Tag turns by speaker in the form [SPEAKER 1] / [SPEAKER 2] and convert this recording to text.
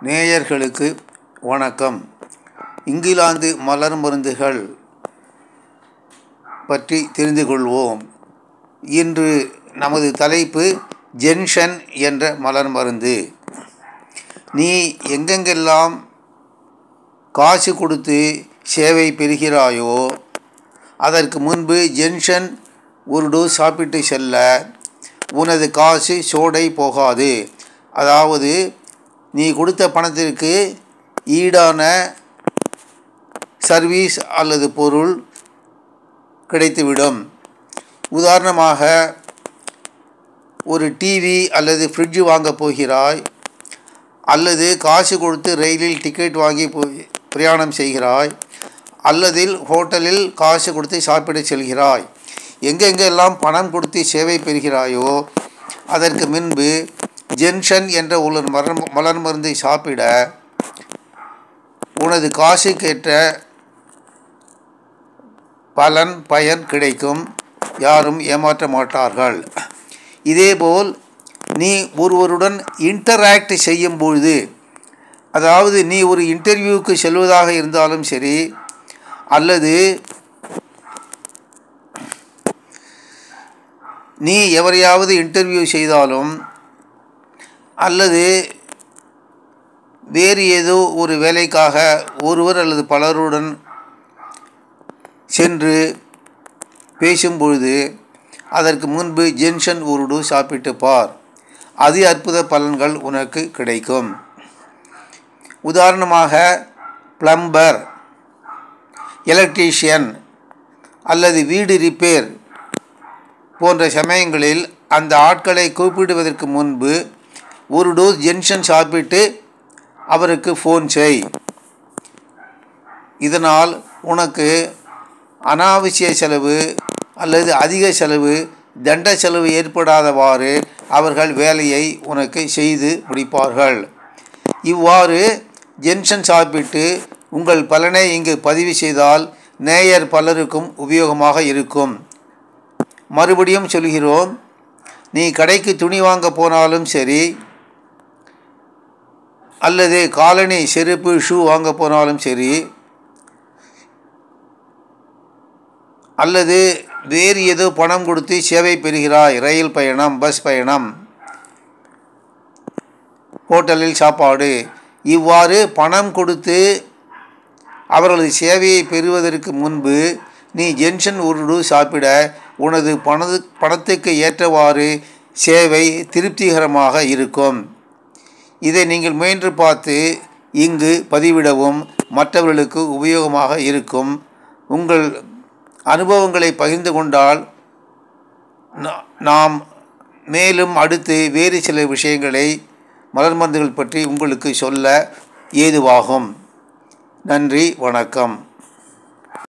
[SPEAKER 1] நேயர்களுக்கு வணக்கம். இங்கிலாந்து மலர் மருந்துகள் பற்றி தெரிந்து கொள்வோம். இன்று நமது தலைப்பு ஜென்ஷன் என்ற மலர் மருந்து. நீ எங்கெங்கெல்லாம் காசு கொடுத்து சேவை பெறுகிறாயோ அதற்கு முன்பு ஜென்ஷன் ஒரு டோஸ் சாப்பிட்டு செல்ல உனது காசு சோடை போகாது. அதாவது நீ கொடுத்த பணத்திற்கு ஈடான சர்வீஸ் அல்லது பொருள் கிடைத்துவிடும். உதாரணமாக, ஒரு டிவி அல்லது ஃப்ரிட்ஜ் வாங்கப் போகிறாய், அல்லது காசு கொடுத்து ரயிலில் டிக்கெட் வாங்கி பிரயாணம் செய்கிறாய், அல்லது ஹோட்டலில் காசு கொடுத்து சாப்பிட செல்கிறாய். எங்கெங்கெல்லாம் பணம் கொடுத்து சேவை பெறுகிறாயோ அதற்கு முன்பு ஜென்ஷன் என்ற ஒரு மலர் மருந்தை சாப்பிட உனது காசுக்கேற்ற பயன் கிடைக்கும். யாரும் ஏமாற்ற மாட்டார்கள். இதேபோல் நீ ஒருவருடன் இன்டராக்ட் செய்யும் பொழுது, அதாவது நீ ஒரு இன்டர்வியூவுக்கு செல்வதாக இருந்தாலும் சரி, அல்லது நீ எவரையாவது இன்டர்வியூ செய்தாலும், அல்லது வேறு ஏதோ ஒரு வேலைக்காக ஒருவர் அல்லது பலருடன் சென்று பேசும்பொழுது அதற்கு முன்பு ஜென்ஷன் ஒரு டோஸ் சாப்பிட்டு பார். அதி அற்புத பலன்கள் உனக்கு கிடைக்கும். உதாரணமாக, பிளம்பர், எலக்ட்ரீஷியன் அல்லது வீடு ரிப்பேர் போன்ற சமயங்களில் அந்த ஆட்களை கூப்பிடுவதற்கு முன்பு ஒரு டோஸ் ஜென்ஷன் சாப்பிட்டு அவருக்கு ஃபோன் செய். இதனால் உனக்கு அனாவசிய செலவு அல்லது அதிக செலவு, தண்ட செலவு ஏற்படாதவாறு அவர்கள் வேலையை உனக்கு செய்து முடிப்பார்கள். இவ்வாறு ஜென்ஷன் சாப்பிட்டு உங்கள் பலனை இங்கு பதிவு செய்தால் நேயர் பலருக்கும் உபயோகமாக இருக்கும். மறுபடியும் சொல்கிறோம், நீ கடைக்கு துணி வாங்க போனாலும் சரி, அல்லது காலணி, செருப்பு, ஷூ வாங்க போனாலும் சரி, அல்லது வேறு ஏதோ பணம் கொடுத்து சேவை பெறுகிறாய், ரயில் பயணம், பஸ் பயணம், ஹோட்டலில் சாப்பாடு, இவ்வாறு பணம் கொடுத்து அவர்களது சேவையை பெறுவதற்கு முன்பு நீ ஜென்ஷன் ஒரு டோஸ் சாப்பிட உனது பணத்துக்கு ஏற்றவாறு சேவை திருப்திகரமாக இருக்கும். இதை நீங்கள் முயன்று பார்த்து இங்கு பதிவிடவும் மற்றவர்களுக்கு உபயோகமாக இருக்கும். உங்கள் அனுபவங்களை பகிர்ந்து கொண்டால் நாம் மேலும் அடுத்து வேறு சில விஷயங்களை மலர் மருந்துகள் பற்றி உங்களுக்கு சொல்ல ஏதுவாகும். நன்றி, வணக்கம்.